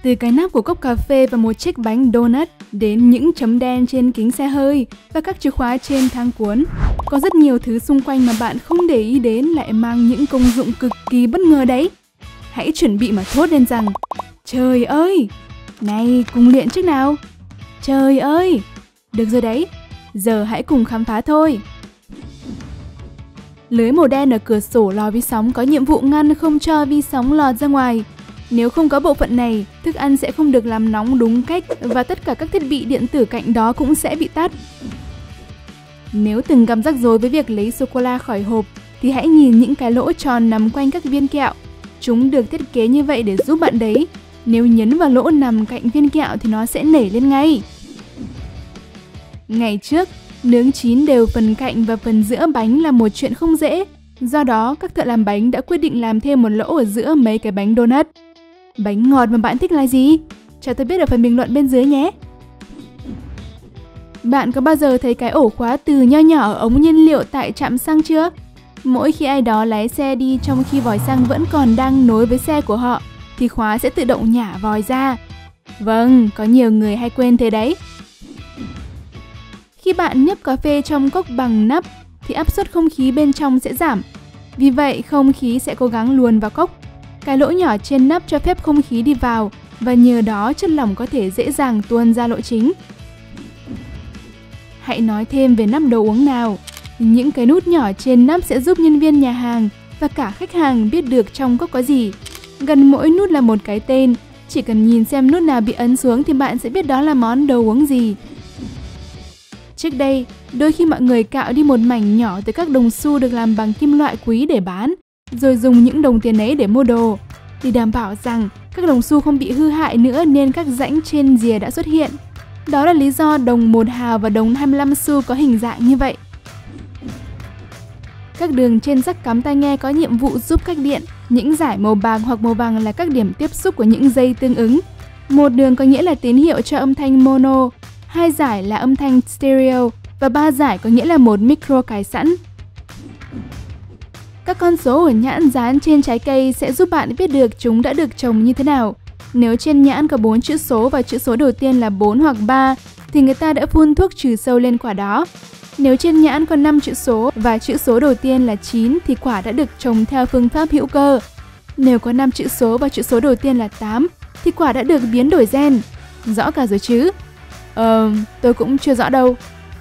Từ cái nắp của cốc cà phê và một chiếc bánh donut đến những chấm đen trên kính xe hơi và các chìa khóa trên thang cuốn. Có rất nhiều thứ xung quanh mà bạn không để ý đến lại mang những công dụng cực kỳ bất ngờ đấy. Hãy chuẩn bị mà thốt lên rằng: trời ơi! Này, cùng luyện trước nào! Trời ơi! Được rồi đấy, giờ hãy cùng khám phá thôi! Lưới màu đen ở cửa sổ lò vi sóng có nhiệm vụ ngăn không cho vi sóng lọt ra ngoài. Nếu không có bộ phận này, thức ăn sẽ không được làm nóng đúng cách và tất cả các thiết bị điện tử cạnh đó cũng sẽ bị tắt. Nếu từng gặp rắc rối với việc lấy sô-cô-la khỏi hộp, thì hãy nhìn những cái lỗ tròn nằm quanh các viên kẹo. Chúng được thiết kế như vậy để giúp bạn đấy. Nếu nhấn vào lỗ nằm cạnh viên kẹo thì nó sẽ nảy lên ngay. Ngày trước, nướng chín đều phần cạnh và phần giữa bánh là một chuyện không dễ. Do đó, các thợ làm bánh đã quyết định làm thêm một lỗ ở giữa mấy cái bánh donut. Bánh ngọt mà bạn thích là gì? Cho tôi biết ở phần bình luận bên dưới nhé! Bạn có bao giờ thấy cái ổ khóa từ nho nhỏ ở ống nhiên liệu tại trạm xăng chưa? Mỗi khi ai đó lái xe đi trong khi vòi xăng vẫn còn đang nối với xe của họ, thì khóa sẽ tự động nhả vòi ra. Vâng, có nhiều người hay quên thế đấy. Khi bạn nhấp cà phê trong cốc bằng nắp, thì áp suất không khí bên trong sẽ giảm. Vì vậy, không khí sẽ cố gắng luồn vào cốc. Cái lỗ nhỏ trên nắp cho phép không khí đi vào, và nhờ đó chất lỏng có thể dễ dàng tuôn ra lỗ chính. Hãy nói thêm về nắp đồ uống nào. Những cái nút nhỏ trên nắp sẽ giúp nhân viên nhà hàng và cả khách hàng biết được trong cốc có gì. Gần mỗi nút là một cái tên. Chỉ cần nhìn xem nút nào bị ấn xuống thì bạn sẽ biết đó là món đồ uống gì. Trước đây, đôi khi mọi người cạo đi một mảnh nhỏ từ các đồng xu được làm bằng kim loại quý để bán, rồi dùng những đồng tiền ấy để mua đồ. Để đảm bảo rằng các đồng xu không bị hư hại nữa nên các rãnh trên rìa đã xuất hiện. Đó là lý do đồng 1 hào và đồng 25 xu có hình dạng như vậy. Các đường trên rắc cắm tai nghe có nhiệm vụ giúp cách điện. Những dải màu bạc hoặc màu vàng là các điểm tiếp xúc của những dây tương ứng. Một đường có nghĩa là tín hiệu cho âm thanh mono, 2 dải là âm thanh stereo và 3 dải có nghĩa là một micro cài sẵn. Các con số ở nhãn dán trên trái cây sẽ giúp bạn biết được chúng đã được trồng như thế nào. Nếu trên nhãn có 4 chữ số và chữ số đầu tiên là 4 hoặc 3 thì người ta đã phun thuốc trừ sâu lên quả đó. Nếu trên nhãn có 5 chữ số và chữ số đầu tiên là 9 thì quả đã được trồng theo phương pháp hữu cơ. Nếu có 5 chữ số và chữ số đầu tiên là 8 thì quả đã được biến đổi gen. Rõ cả rồi chứ? Tôi cũng chưa rõ đâu.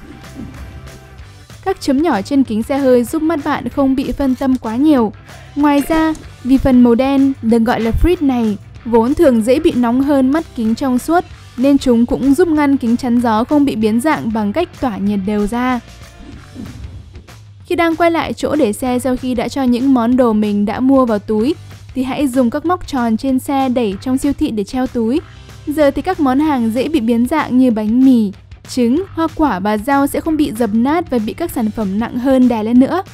Các chấm nhỏ trên kính xe hơi giúp mắt bạn không bị phân tâm quá nhiều. Ngoài ra, vì phần màu đen được gọi là frit này vốn thường dễ bị nóng hơn mắt kính trong suốt, nên chúng cũng giúp ngăn kính chắn gió không bị biến dạng bằng cách tỏa nhiệt đều ra. Khi đang quay lại chỗ để xe sau khi đã cho những món đồ mình đã mua vào túi, thì hãy dùng các móc tròn trên xe đẩy trong siêu thị để treo túi. Giờ thì các món hàng dễ bị biến dạng như bánh mì, trứng, hoa quả và rau sẽ không bị dập nát và bị các sản phẩm nặng hơn đè lên nữa.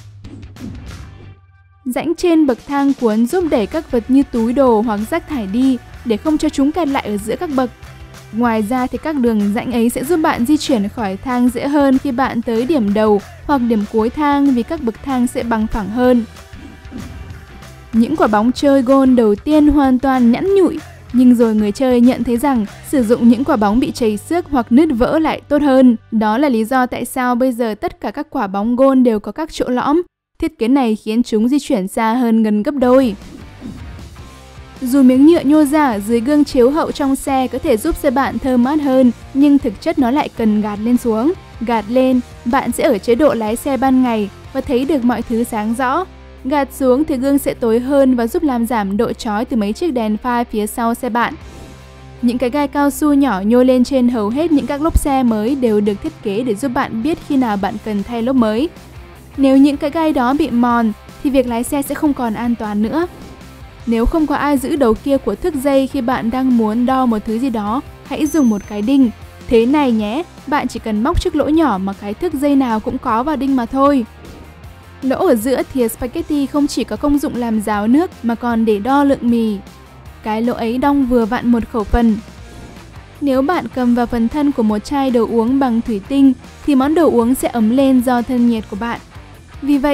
Rãnh trên bậc thang cuốn giúp đẩy các vật như túi đồ hoặc rác thải đi để không cho chúng kẹt lại ở giữa các bậc. Ngoài ra thì các đường rãnh ấy sẽ giúp bạn di chuyển khỏi thang dễ hơn khi bạn tới điểm đầu hoặc điểm cuối thang vì các bậc thang sẽ bằng phẳng hơn. Những quả bóng chơi golf đầu tiên hoàn toàn nhẵn nhụi, nhưng rồi người chơi nhận thấy rằng sử dụng những quả bóng bị trầy xước hoặc nứt vỡ lại tốt hơn. Đó là lý do tại sao bây giờ tất cả các quả bóng golf đều có các chỗ lõm. Thiết kế này khiến chúng di chuyển xa hơn gần gấp đôi. Dù miếng nhựa nhô ra ở dưới gương chiếu hậu trong xe có thể giúp xe bạn thơm mát hơn, nhưng thực chất nó lại cần gạt lên xuống. Gạt lên, bạn sẽ ở chế độ lái xe ban ngày và thấy được mọi thứ sáng rõ. Gạt xuống thì gương sẽ tối hơn và giúp làm giảm độ chói từ mấy chiếc đèn pha phía sau xe bạn. Những cái gai cao su nhỏ nhô lên trên hầu hết những các lốp xe mới đều được thiết kế để giúp bạn biết khi nào bạn cần thay lốp mới. Nếu những cái gai đó bị mòn thì việc lái xe sẽ không còn an toàn nữa. Nếu không có ai giữ đầu kia của thước dây khi bạn đang muốn đo một thứ gì đó, hãy dùng một cái đinh. Thế này nhé, bạn chỉ cần móc chiếc lỗ nhỏ mà cái thước dây nào cũng có vào đinh mà thôi. Lỗ ở giữa thìa spaghetti không chỉ có công dụng làm ráo nước mà còn để đo lượng mì. Cái lỗ ấy đong vừa vặn một khẩu phần. Nếu bạn cầm vào phần thân của một chai đồ uống bằng thủy tinh thì món đồ uống sẽ ấm lên do thân nhiệt của bạn. Vì vậy,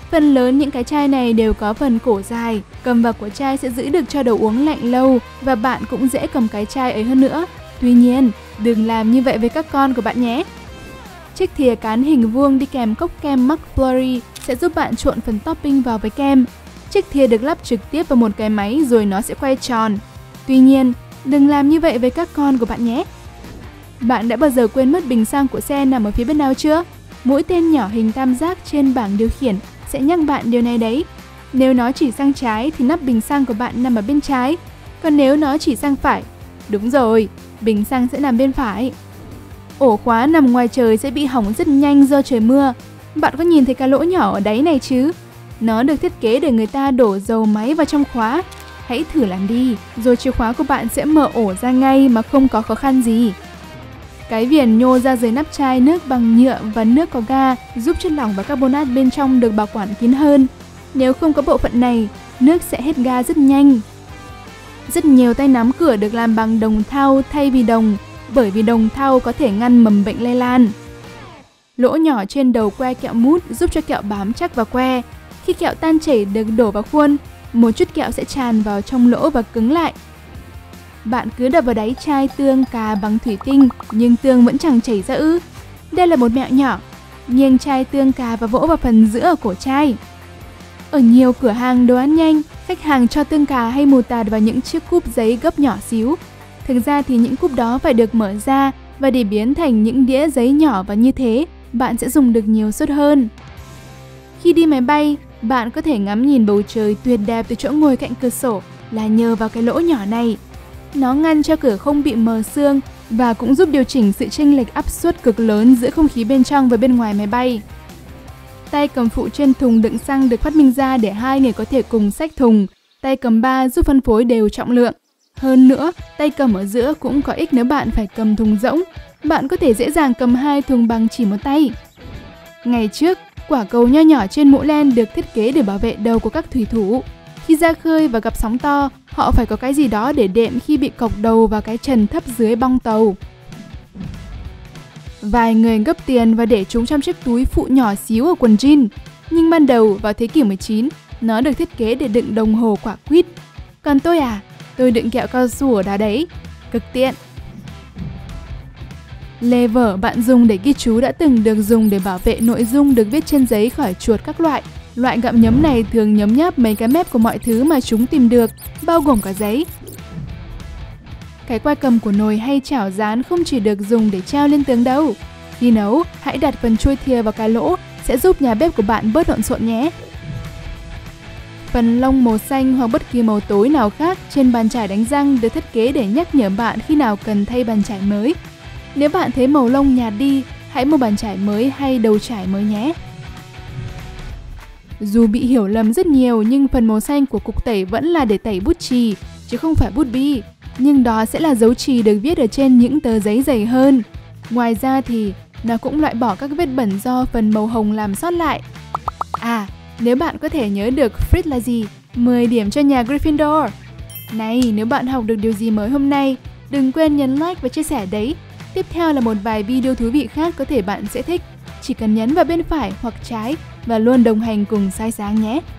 Phần lớn những cái chai này đều có phần cổ dài, cầm vào của chai sẽ giữ được cho đồ uống lạnh lâu và bạn cũng dễ cầm cái chai ấy hơn nữa. Tuy nhiên, đừng làm như vậy với các con của bạn nhé. Chiếc thìa cán hình vuông đi kèm cốc kem McFlurry sẽ giúp bạn trộn phần topping vào với kem. Chiếc thìa được lắp trực tiếp vào một cái máy rồi nó sẽ quay tròn. Tuy nhiên, đừng làm như vậy với các con của bạn nhé. Bạn đã bao giờ quên mất bình xăng của xe nằm ở phía bên nào chưa? Mũi tên nhỏ hình tam giác trên bảng điều khiển sẽ nhắc bạn điều này đấy. Nếu nó chỉ sang trái thì nắp bình xăng của bạn nằm ở bên trái. Còn nếu nó chỉ sang phải, đúng rồi, bình xăng sẽ nằm bên phải. Ổ khóa nằm ngoài trời sẽ bị hỏng rất nhanh do trời mưa. Bạn có nhìn thấy cái lỗ nhỏ ở đáy này chứ? Nó được thiết kế để người ta đổ dầu máy vào trong khóa. Hãy thử làm đi, rồi chìa khóa của bạn sẽ mở ổ ra ngay mà không có khó khăn gì. Cái viền nhô ra dưới nắp chai nước bằng nhựa và nước có ga giúp chất lỏng và carbonat bên trong được bảo quản kín hơn. Nếu không có bộ phận này, nước sẽ hết ga rất nhanh. Rất nhiều tay nắm cửa được làm bằng đồng thau thay vì đồng, bởi vì đồng thau có thể ngăn mầm bệnh lây lan. Lỗ nhỏ trên đầu que kẹo mút giúp cho kẹo bám chắc vào que. Khi kẹo tan chảy được đổ vào khuôn, một chút kẹo sẽ tràn vào trong lỗ và cứng lại. Bạn cứ đập vào đáy chai tương cà bằng thủy tinh nhưng tương vẫn chẳng chảy ra ư? Đây là một mẹo nhỏ. Nghiêng chai tương cà và vỗ vào phần giữa ở cổ chai. Ở nhiều cửa hàng đồ ăn nhanh, khách hàng cho tương cà hay mù tạt vào những chiếc cúp giấy gấp nhỏ xíu. Thực ra thì những cúp đó phải được mở ra và để biến thành những đĩa giấy nhỏ, và như thế bạn sẽ dùng được nhiều suất hơn. Khi đi máy bay, bạn có thể ngắm nhìn bầu trời tuyệt đẹp từ chỗ ngồi cạnh cửa sổ là nhờ vào cái lỗ nhỏ này. Nó ngăn cho cửa không bị mờ sương và cũng giúp điều chỉnh sự chênh lệch áp suất cực lớn giữa không khí bên trong và bên ngoài máy bay. Tay cầm phụ trên thùng đựng xăng được phát minh ra để hai người có thể cùng xách thùng. Tay cầm ba giúp phân phối đều trọng lượng. Hơn nữa, tay cầm ở giữa cũng có ích nếu bạn phải cầm thùng rỗng. Bạn có thể dễ dàng cầm hai thùng bằng chỉ một tay. Ngày trước, quả cầu nho nhỏ trên mũ len được thiết kế để bảo vệ đầu của các thủy thủ. Khi ra khơi và gặp sóng to, họ phải có cái gì đó để đệm khi bị cọc đầu vào cái trần thấp dưới bong tàu. Vài người gấp tiền và để chúng trong chiếc túi phụ nhỏ xíu ở quần jean. Nhưng ban đầu vào thế kỷ 19, nó được thiết kế để đựng đồng hồ quả quýt. Còn tôi đựng kẹo cao su ở đó đấy. Cực tiện. Lever bạn dùng để ghi chú đã từng được dùng để bảo vệ nội dung được viết trên giấy khỏi chuột các loại. Loại gặm nhấm này thường nhấm nháp mấy cái mép của mọi thứ mà chúng tìm được, bao gồm cả giấy. Cái quai cầm của nồi hay chảo rán không chỉ được dùng để treo lên tường đâu. Khi nấu, hãy đặt phần chuôi thìa vào cái lỗ, sẽ giúp nhà bếp của bạn bớt lộn xộn nhé. Phần lông màu xanh hoặc bất kỳ màu tối nào khác trên bàn chải đánh răng được thiết kế để nhắc nhở bạn khi nào cần thay bàn chải mới. Nếu bạn thấy màu lông nhạt đi, hãy mua bàn chải mới hay đầu chải mới nhé. Dù bị hiểu lầm rất nhiều nhưng phần màu xanh của cục tẩy vẫn là để tẩy bút chì, chứ không phải bút bi. Nhưng đó sẽ là dấu chì được viết ở trên những tờ giấy dày hơn. Ngoài ra thì nó cũng loại bỏ các vết bẩn do phần màu hồng làm sót lại. Nếu bạn có thể nhớ được Fritz là gì, 10 điểm cho nhà Gryffindor. Này, nếu bạn học được điều gì mới hôm nay, đừng quên nhấn like và chia sẻ đấy. Tiếp theo là một vài video thú vị khác có thể bạn sẽ thích. Chỉ cần nhấn vào bên phải hoặc trái và luôn đồng hành cùng Sai Sáng nhé.